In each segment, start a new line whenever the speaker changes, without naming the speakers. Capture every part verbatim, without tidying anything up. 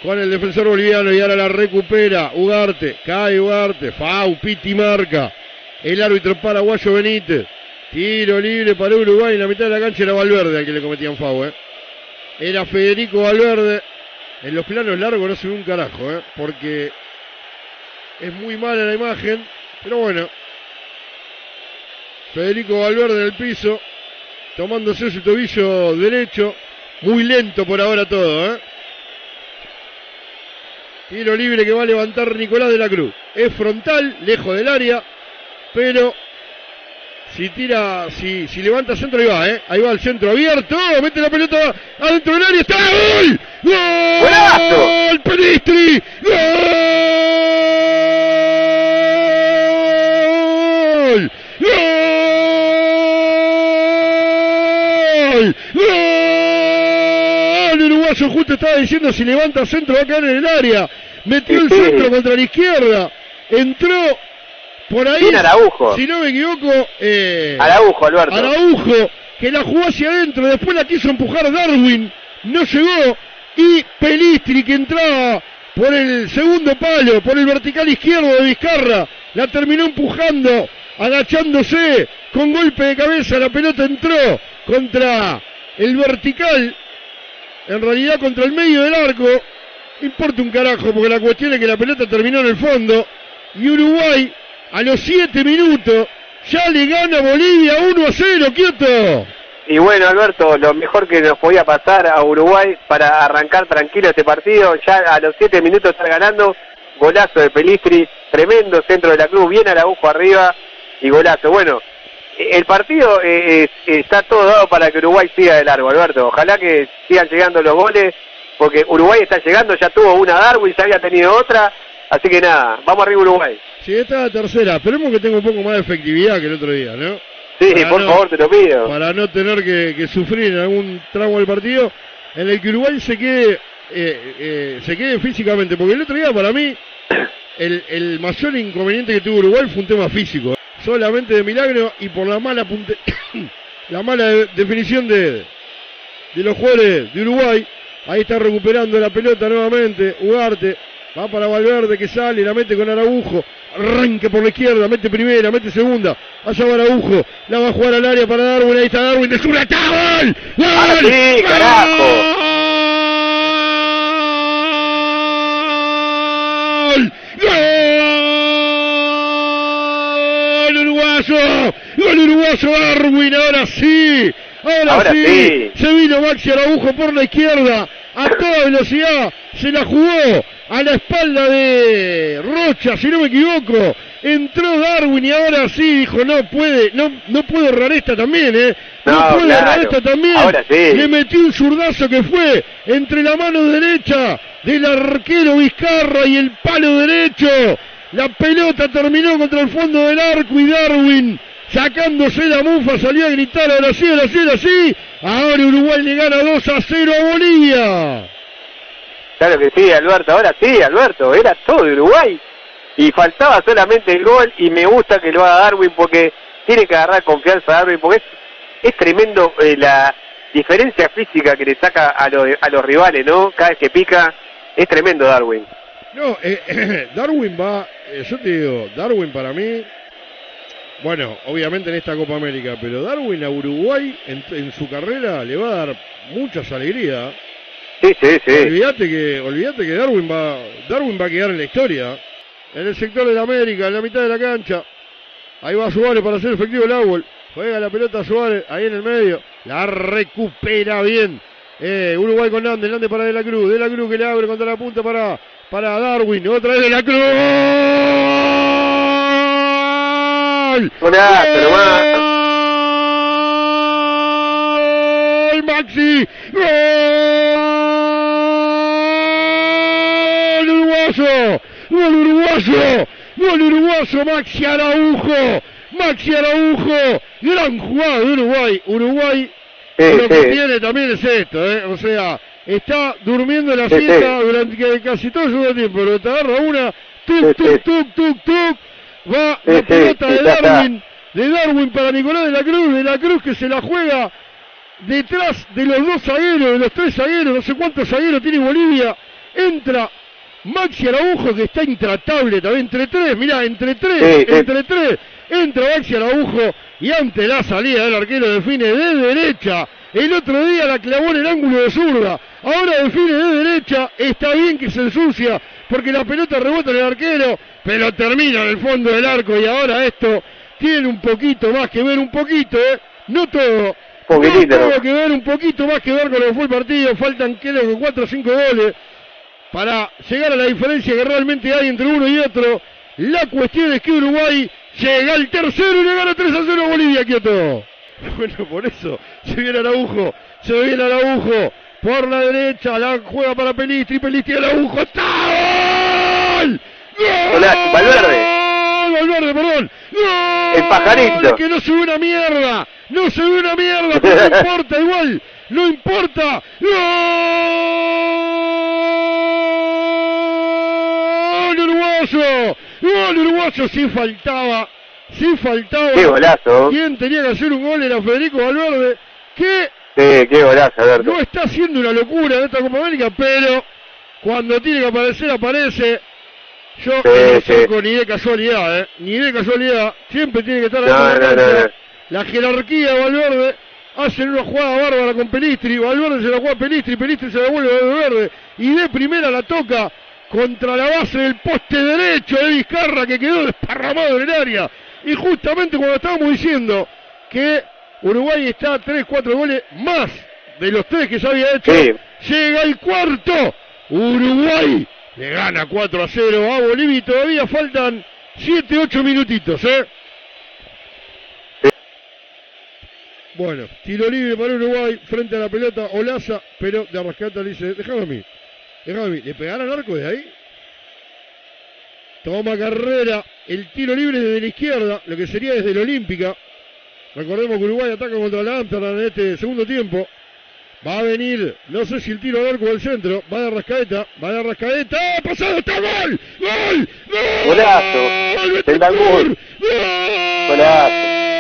con el defensor boliviano y ahora la recupera Ugarte, cae Ugarte, Fau, Piti marca, el árbitro paraguayo Benítez, tiro libre para Uruguay, en la mitad de la cancha era Valverde al que le cometían Fau, eh. Era Federico Valverde, en los planos largos no se ve un carajo, eh, porque es muy mala la imagen, pero bueno, Federico Valverde en el piso, tomándose su tobillo derecho, muy lento por ahora todo, eh. Tiro libre que va a levantar Nicolás de la Cruz. Es frontal, lejos del área, pero si tira, si, si levanta centro, ahí va, ¿eh? Ahí va el centro abierto, mete la pelota adentro del área, ¡está! ¡Gol! ¡Gol! ¡Pelistri! ¡Gol! ¡Gol! ¡Gol! El uruguayo justo estaba diciendo si levanta centro va a caer en el área. Metió el centro contra la izquierda. Entró por ahí.
Bien Araujo.
Si no me equivoco. Eh,
Araujo, Alberto.
Araujo, que la jugó hacia adentro. Después la quiso empujar Darwin. No llegó. Y Pelistri, que entraba por el segundo palo, por el vertical izquierdo de Vizcarra. La terminó empujando, agachándose. Con golpe de cabeza la pelota entró contra el vertical. En realidad contra el medio del arco. Importa un carajo porque la cuestión es que la pelota terminó en el fondo. Y Uruguay a los siete minutos ya le gana a Bolivia uno a cero, quieto.
Y bueno, Alberto, lo mejor que nos podía pasar a Uruguay para arrancar tranquilo este partido, ya a los siete minutos estar ganando, golazo de Pelistri, tremendo centro de la Cruz, bien Araujo arriba y golazo. Bueno, el partido eh, eh, está todo dado para que Uruguay siga de largo, Alberto. Ojalá que sigan llegando los goles, porque Uruguay está llegando, ya tuvo una Darwin, ya había tenido otra, así que nada, vamos arriba Uruguay.
Sí, esta es la tercera, esperemos que tenga un poco más de efectividad que el otro día, ¿no?
Sí,
para
por
no,
favor, te lo pido.
Para no tener que, que sufrir en algún tramo del partido en el que Uruguay se quede, eh, eh, se quede físicamente, porque el otro día para mí el, el mayor inconveniente que tuvo Uruguay fue un tema físico, solamente de milagro y por la mala punte la mala de, definición de, de los jugadores de Uruguay. Ahí está recuperando la pelota nuevamente Ugarte, va para Valverde que sale, la mete con Araujo, arranque por la izquierda, mete primera, mete segunda, allá va Araujo, la va a jugar al área para Darwin, ahí está Darwin, de zurda, ¡está! ¡Gol! ¡Gol!
¡Ah, sí, carajo!
¡Gol! ¡Gol! ¡Uruguayo! ¡Gol uruguayo Darwin! ¡Ahora sí! Ahora,
Ahora
sí.
sí,
se vino Maxi Araujo por la izquierda, a toda velocidad, se la jugó a la espalda de Rocha, si no me equivoco, entró Darwin y ahora sí dijo, no puede, no, no puedo errar esta también, eh, no,
no
puede
claro.
errar esta también,
ahora sí.
Le metió un zurdazo que fue entre la mano derecha del arquero Vizcarra y el palo derecho, la pelota terminó contra el fondo del arco y Darwin, sacándose la mufa, salió a gritar, ahora sí, ahora sí, ahora sí. Ahora Uruguay le gana dos a cero a Bolivia.
Claro que sí, Alberto, ahora sí, Alberto, era todo de Uruguay. Y faltaba solamente el gol y me gusta que lo haga Darwin porque tiene que agarrar confianza a Darwin porque es, es tremendo eh, la diferencia física que le saca a, lo, a los rivales, ¿no? Cada vez que pica, es tremendo Darwin.
No, eh, eh, Darwin va, eh, yo te digo, Darwin para mí... Bueno, obviamente en esta Copa América, pero Darwin a Uruguay en, en su carrera le va a dar muchas alegrías.
Sí, sí, sí.
Olvídate que, olvídate que Darwin va, Darwin va a quedar en la historia. En el sector de la América, en la mitad de la cancha. Ahí va Suárez para hacer efectivo el árbol. Juega la pelota Suárez, ahí en el medio. La recupera bien. Eh, Uruguay con Nández, Nández para De la Cruz. De la Cruz que le abre contra la punta para, para Darwin. Otra vez De la Cruz.
Hola, pero más.
¡Gol, Maxi! ¡Gol uruguayo! ¡Gol uruguayo! ¡Gol uruguayo! Maxi Araujo. Maxi Araujo. Gran jugada de Uruguay. Uruguay
Sí,
lo que
sí.
tiene también es esto, ¿eh? O sea, está durmiendo la
Sí,
siesta
sí.
durante casi todo el segundo tiempo, pero te agarra una, tuk,
Sí,
tuk,
sí.
tuk, tuk, tuk, va
Sí,
la
sí,
pelota
sí,
de
ya está.
Darwin, de Darwin para Nicolás de la Cruz, de la Cruz que se la juega detrás de los dos zagueros, de los tres zagueros, no sé cuántos zagueros tiene Bolivia, entra Maxi Araujo, que está intratable también, entre tres, mirá, entre tres,
sí, sí.
entre tres, entra Maxi Araujo y ante la salida del arquero define de derecha. El otro día la clavó en el ángulo de zurda, ahora define de derecha, está bien que se ensucia, porque la pelota rebota en el arquero, pero termina en el fondo del arco y ahora esto tiene un poquito más que ver, un poquito, ¿eh? No todo,
Poquitito,
no todo
¿no?
que ver, un poquito más que ver con lo que fue el partido, faltan creo que cuatro o cinco goles para llegar a la diferencia que realmente hay entre uno y otro. La cuestión es que Uruguay llega al tercero y le gana tres a cero a Bolivia, Quieto. Bueno, por eso se viene Araujo, se viene Araujo por la derecha, la juega para Pelistri, Pelistri Araujo, ¡está! ¡Gol! ¡Gol!
Hola, Valverde.
Valverde, perdón. ¡Gol!
El pajarito.
Que no se ve una mierda, no se ve una mierda, pero no importa igual, no importa. ¡Gol uruguayo! ¡Gol uruguayo! Sí faltaba. Sí faltaba.
Qué golazo.
Quien tenía que hacer un gol era Federico Valverde, que
Sí, qué golazo, Alberto.
no está haciendo una locura en esta Copa América, pero cuando tiene que aparecer, aparece. Yo
Sí,
no
sí.
saco ni de casualidad, ¿eh? Ni de casualidad. Siempre tiene que estar
No,
dentro de la
no, no,
cancha.
no.
La jerarquía de Valverde. Hacen una jugada bárbara con Pelistri. Valverde se la juega a Pelistri. Pelistri se la vuelve a Valverde. Y de primera la toca contra la base del poste derecho de Vizcarra, que quedó desparramado en el área. Y justamente cuando estábamos diciendo que Uruguay está a tres, cuatro goles más de los tres que se había hecho,
Sí.
llega el cuarto. Uruguay le gana cuatro a cero a Bolivia y todavía faltan siete, ocho minutitos, ¿eh?
Sí.
Bueno, tiro libre para Uruguay frente a la pelota Olaza, pero de Arrascaeta le dice, déjame a mí, déjame a mí, ¿le pegará al arco de ahí? Toma Carrera, el tiro libre desde la izquierda, lo que sería desde la Olímpica. Recordemos que Uruguay ataca contra la Amsterdam en este segundo tiempo. Va a venir, no sé si el tiro al arco o al centro, va de Arrascaeta, va de Arrascaeta, ¡oh, pasado, está gol! ¡Gol! ¡Gol!
Golazo.
¡Gol!
Bentancur.
¡Gol!
Golazo.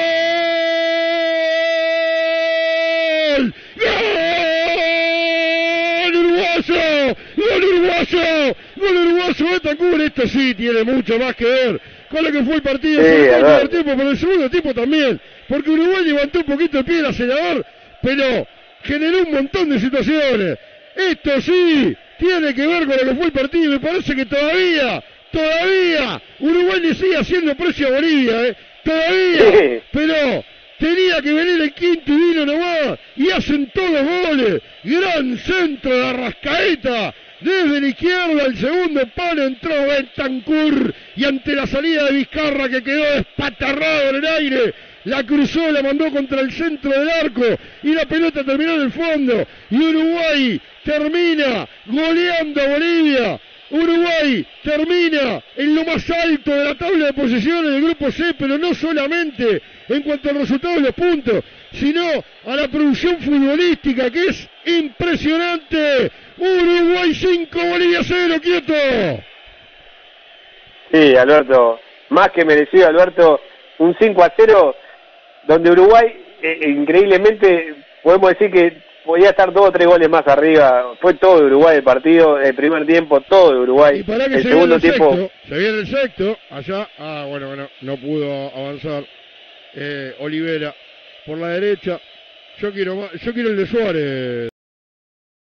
¡Gol! ¡Uruguayo! ¡Gol uruguayo! ¡Gol uruguayo! Bentancur, esto sí tiene mucho más que ver con lo que fue el partido,
Sí,
sobre todo el
verdad.
primer tiempo, pero el segundo tiempo también, porque Uruguay levantó un poquito el pie del acelerador, pero generó un montón de situaciones. Esto sí tiene que ver con lo que fue el partido. Me parece que todavía, todavía Uruguay le sigue haciendo precio a Bolivia, ¿eh? Todavía,
Sí.
pero tenía que venir el quinto y vino nomás, y hacen todos goles. Gran centro de Arrascaeta, desde la izquierda, el segundo palo entró Bentancur, y ante la salida de Vizcarra, que quedó despatarrado en el aire, la cruzó, la mandó contra el centro del arco, y la pelota terminó en el fondo, y Uruguay termina goleando a Bolivia. Uruguay termina en lo más alto de la tabla de posiciones del grupo C, pero no solamente en cuanto al resultado de los puntos, sino a la producción futbolística, que es impresionante. Uruguay cinco, Bolivia cero, Quieto.
Sí, Alberto. Más que merecido, Alberto. Un cinco a cero donde Uruguay, eh, increíblemente, podemos decir que podía estar dos o tres goles más arriba. Fue todo de Uruguay el partido, el primer tiempo todo de Uruguay.
Y para que
el
se
segundo
viene el
tiempo,
sexto, se viene el sexto, allá, ah, bueno, bueno, no pudo avanzar eh, Olivera por la derecha. Yo quiero más, yo quiero el de Suárez.